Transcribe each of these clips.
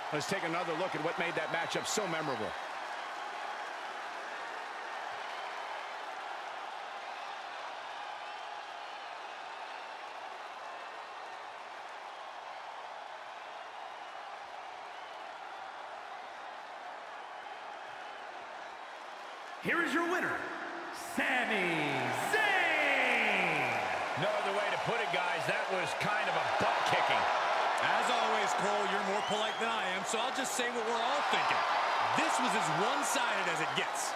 Let's take another look at what made that matchup so memorable. Here is your winner, Sami Zayn! No other way to put it, guys. That was kind of a butt kicking. As always, Cole, you're more polite than I am, so I'll just say what we're all thinking. This was as one-sided as it gets.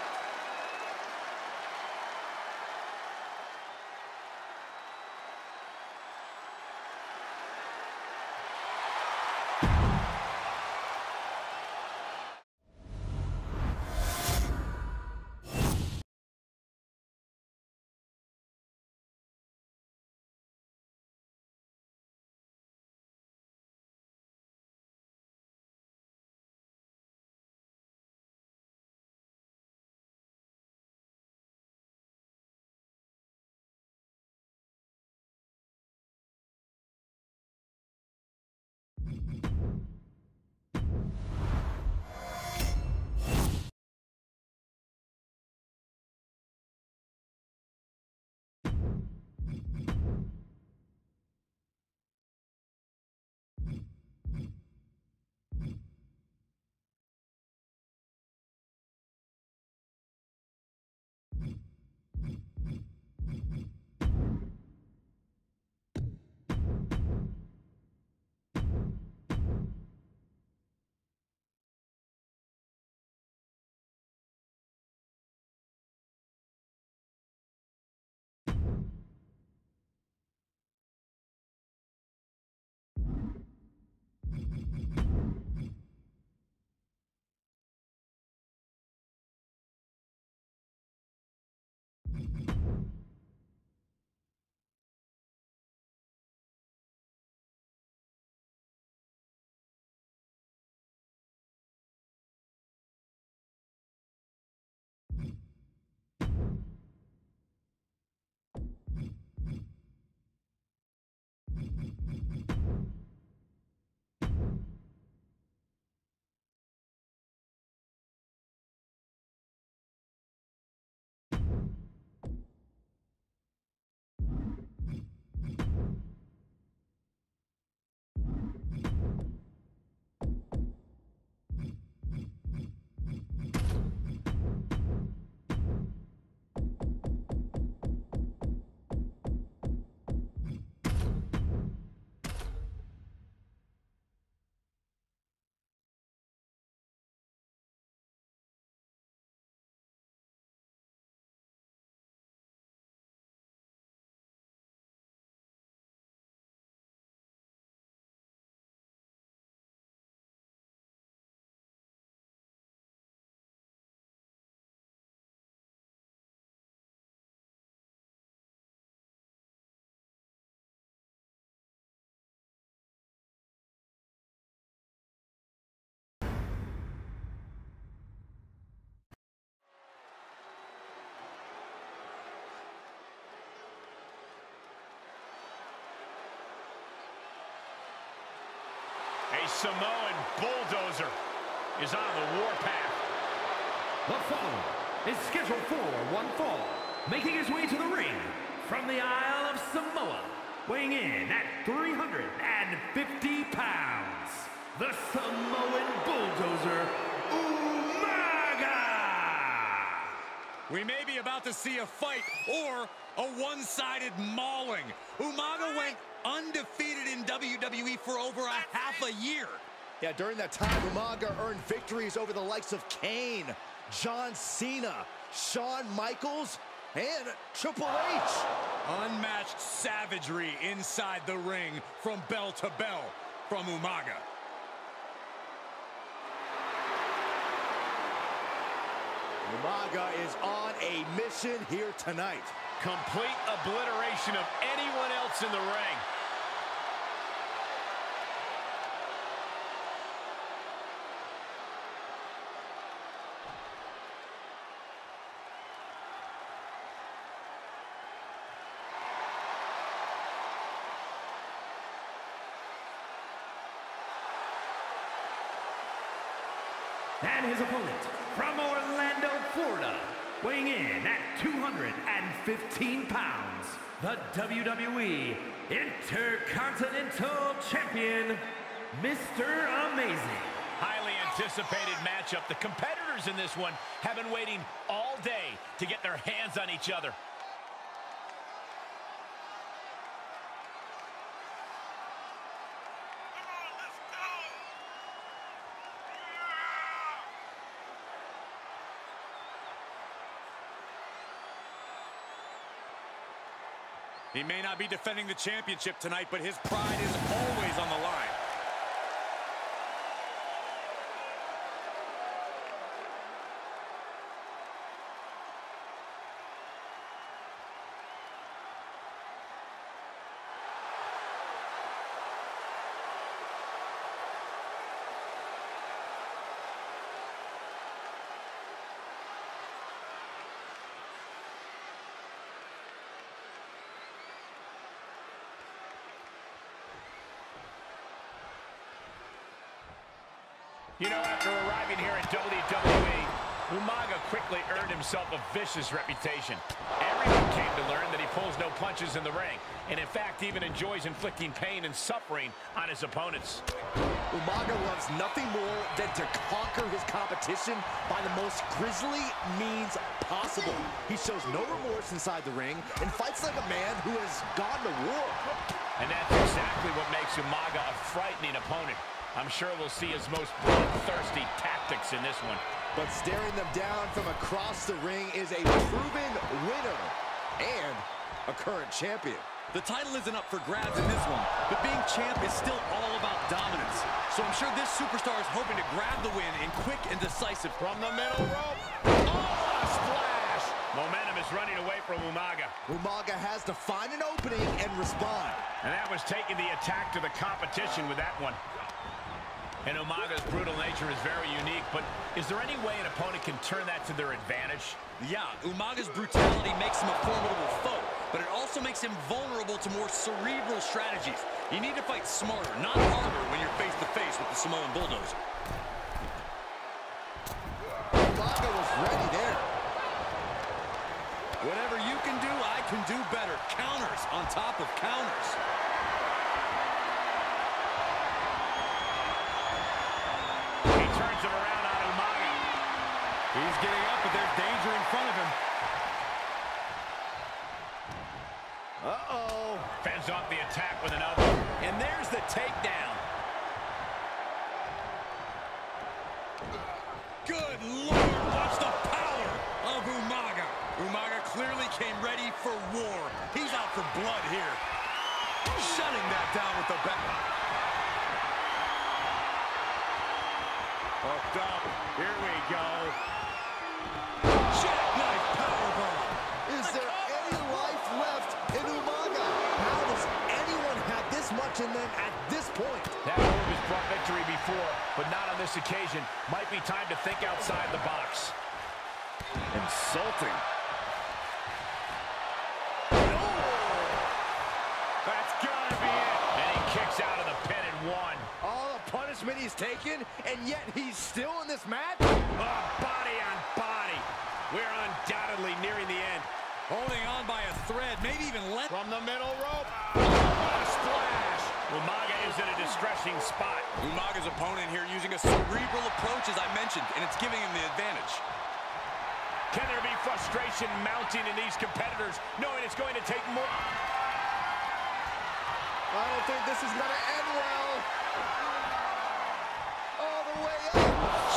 A Samoan bulldozer is on the warpath. The following is scheduled for one fall, making his way to the ring from the Isle of Samoa, weighing in at 350 pounds, the Samoan bulldozer, Umaga! We may be about to see a fight or a one-sided mauling. Umaga went undefeated in WWE for over a half a year. Yeah, during that time, Umaga earned victories over the likes of Kane, John Cena, Shawn Michaels, and Triple H. Unmatched savagery inside the ring from bell to bell from Umaga. Umaga is on a mission here tonight. Complete obliteration of anyone else in the ring. And his opponent from Orlando, Florida, weighing in at 215 pounds, the WWE Intercontinental Champion, Mr. Amazing. Highly anticipated matchup. The competitors in this one have been waiting all day to get their hands on each other. He may not be defending the championship tonight, but his pride is always on the line. You know, after arriving here at WWE, Umaga quickly earned himself a vicious reputation. Everyone came to learn that he pulls no punches in the ring, and in fact even enjoys inflicting pain and suffering on his opponents. Umaga loves nothing more than to conquer his competition by the most grisly means possible. He shows no remorse inside the ring and fights like a man who has gone to war. And that's exactly what makes Umaga a frightening opponent. I'm sure we'll see his most bloodthirsty tactics in this one. But staring them down from across the ring is a proven winner and a current champion. The title isn't up for grabs in this one, but being champ is still all about dominance. So I'm sure this superstar is hoping to grab the win in quick and decisive. From the middle rope. Oh, a splash! Momentum is running away from Umaga. Umaga has to find an opening and respond. And that was taking the attack to the competition with that one. And Umaga's brutal nature is very unique, but is there any way an opponent can turn that to their advantage? Yeah, Umaga's brutality makes him a formidable foe, but it also makes him vulnerable to more cerebral strategies. You need to fight smarter, not harder, when you're face-to-face with the Samoan Bulldozer. Umaga was ready there. Whatever you can do, I can do better. Counters on top of counters. Turns it around on Umaga. He's getting up, but there's danger in front of him. Uh-oh. Fends off the attack with an elbow. And there's the takedown. Good Lord, watch the power of Umaga. Umaga clearly came ready for war. He's out for blood here. Shutting that down with the back. Hooked up. Here we go. Jackknife powerbomb. Is there any life left in Umaga? How does anyone have this much in them at this point? That move has brought victory before, but not on this occasion. Might be time to think outside the box. Insulting. That's gotta be it. And he kicks out of the pin and won. All the punishment he's taken, and yet he's still in this match? Oh, body on body. We're undoubtedly nearing the end. Holding on by a thread, maybe even let... From the middle rope. What a splash. Umaga is in a distressing spot. Umaga's opponent here using a cerebral approach, as I mentioned, and it's giving him the advantage. Can there be frustration mounting in these competitors, knowing it's going to take more? I don't think this is going to end well. All the way up.